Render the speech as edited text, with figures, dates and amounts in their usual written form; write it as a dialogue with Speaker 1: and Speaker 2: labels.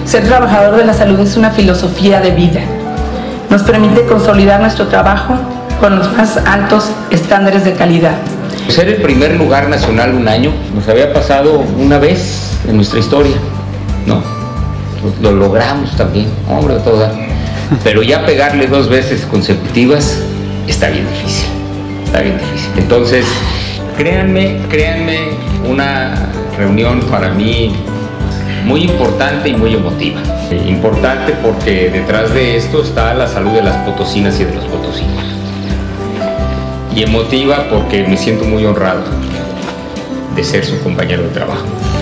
Speaker 1: Ser trabajador de la salud es una filosofía de vida. Nos permite consolidar nuestro trabajo con los más altos estándares de calidad.
Speaker 2: Ser el primer lugar nacional un año nos había pasado una vez en nuestra historia, ¿no? Lo logramos también, hombre, toda. Pero ya pegarle 2 veces consecutivas está bien difícil, está bien difícil. Entonces, créanme, una reunión para mí muy importante y muy emotiva. Importante porque detrás de esto está la salud de las potosinas y de los potosinos. Y emotiva porque me siento muy honrado de ser su compañero de trabajo.